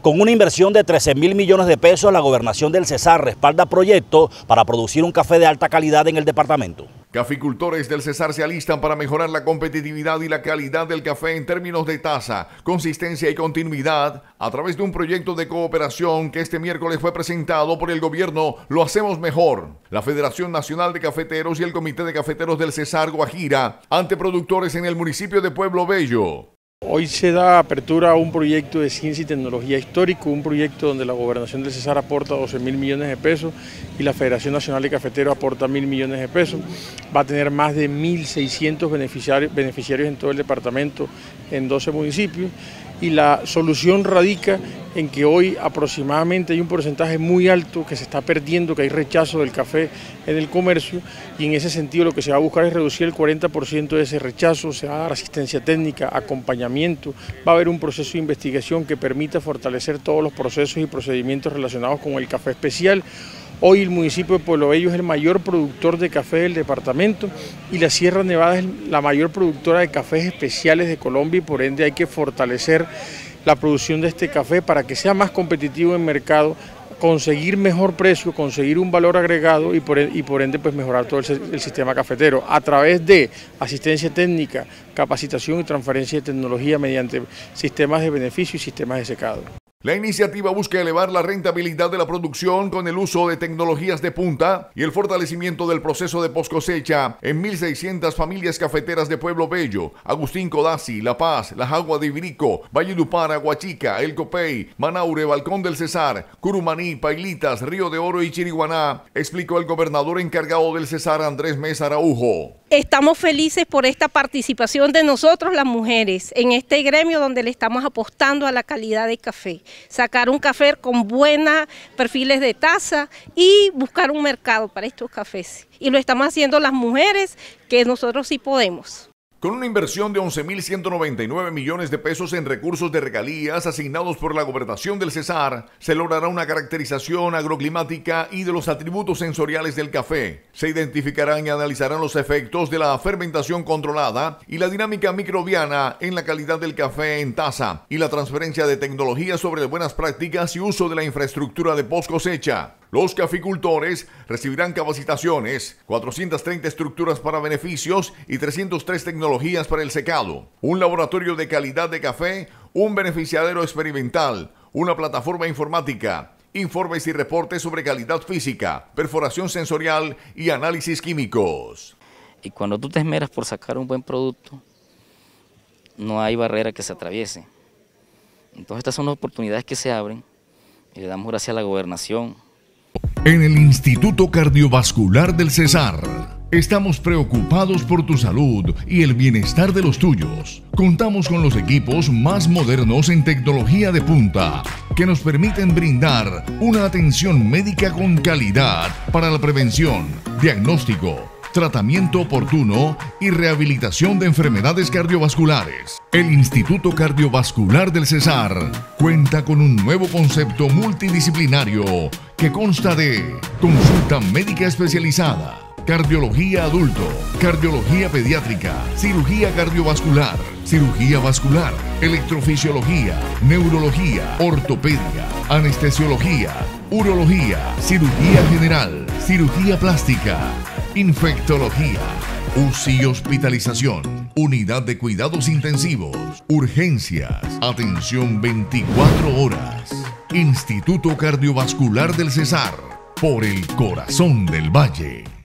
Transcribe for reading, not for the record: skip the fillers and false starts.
Con una inversión de 13.000 millones de pesos, la Gobernación del Cesar respalda proyectos para producir un café de alta calidad en el departamento. Caficultores del Cesar se alistan para mejorar la competitividad y la calidad del café en términos de tasa, consistencia y continuidad a través de un proyecto de cooperación que este miércoles fue presentado por el gobierno Lo Hacemos Mejor, la Federación Nacional de Cafeteros y el Comité de Cafeteros del Cesar Guajira, ante productores en el municipio de Pueblo Bello. Hoy se da apertura a un proyecto de ciencia y tecnología histórico, un proyecto donde la Gobernación del Cesar aporta 12.000 millones de pesos y la Federación Nacional de Cafeteros aporta 1.000 millones de pesos. Va a tener más de 1.600 beneficiarios en todo el departamento, en 12 municipios, y la solución radica en que hoy aproximadamente hay un porcentaje muy alto que se está perdiendo, que hay rechazo del café en el comercio, y en ese sentido lo que se va a buscar es reducir el 40% de ese rechazo, se va a dar asistencia técnica, acompañamiento, va a haber un proceso de investigación que permita fortalecer todos los procesos y procedimientos relacionados con el café especial. Hoy el municipio de Pueblo Bello es el mayor productor de café del departamento y la Sierra Nevada es la mayor productora de cafés especiales de Colombia, y por ende hay que fortalecer la producción de este café para que sea más competitivo en el mercado, conseguir mejor precio, conseguir un valor agregado y por ende pues mejorar todo el sistema cafetero a través de asistencia técnica, capacitación y transferencia de tecnología mediante sistemas de beneficio y sistemas de secado. La iniciativa busca elevar la rentabilidad de la producción con el uso de tecnologías de punta y el fortalecimiento del proceso de poscosecha en 1.600 familias cafeteras de Pueblo Bello, Agustín Codazzi, La Paz, La Jagua de Ibirico, Valledupar, Aguachica, El Copey, Manaure, Balcón del Cesar, Curumaní, Pailitas, Río de Oro y Chiriguaná, explicó el gobernador encargado del Cesar, Andrés Mesa Araujo. Estamos felices por esta participación de nosotros las mujeres en este gremio donde le estamos apostando a la calidad de café. Sacar un café con buenos perfiles de taza y buscar un mercado para estos cafés. Y lo estamos haciendo las mujeres, que nosotros sí podemos. Con una inversión de 11.199 millones de pesos en recursos de regalías asignados por la Gobernación del Cesar, se logrará una caracterización agroclimática y de los atributos sensoriales del café. Se identificarán y analizarán los efectos de la fermentación controlada y la dinámica microbiana en la calidad del café en taza y la transferencia de tecnología sobre buenas prácticas y uso de la infraestructura de post cosecha. Los caficultores recibirán capacitaciones, 430 estructuras para beneficios y 303 tecnologías para el secado, un laboratorio de calidad de café, un beneficiadero experimental, una plataforma informática, informes y reportes sobre calidad física, perforación sensorial y análisis químicos. Y cuando tú te esmeras por sacar un buen producto, no hay barrera que se atraviese. Entonces estas son las oportunidades que se abren y le damos gracias a la gobernación. En el Instituto Cardiovascular del Cesar, estamos preocupados por tu salud y el bienestar de los tuyos. Contamos con los equipos más modernos en tecnología de punta que nos permiten brindar una atención médica con calidad para la prevención, diagnóstico, tratamiento oportuno y rehabilitación de enfermedades cardiovasculares. El Instituto Cardiovascular del Cesar cuenta con un nuevo concepto multidisciplinario que consta de consulta médica especializada, cardiología adulto, cardiología pediátrica, cirugía cardiovascular, cirugía vascular, electrofisiología, neurología, ortopedia, anestesiología, urología, cirugía general, cirugía plástica, infectología, UCI y hospitalización, unidad de cuidados intensivos, urgencias, atención 24 horas. Instituto Cardiovascular del Cesar, por el corazón del Valle.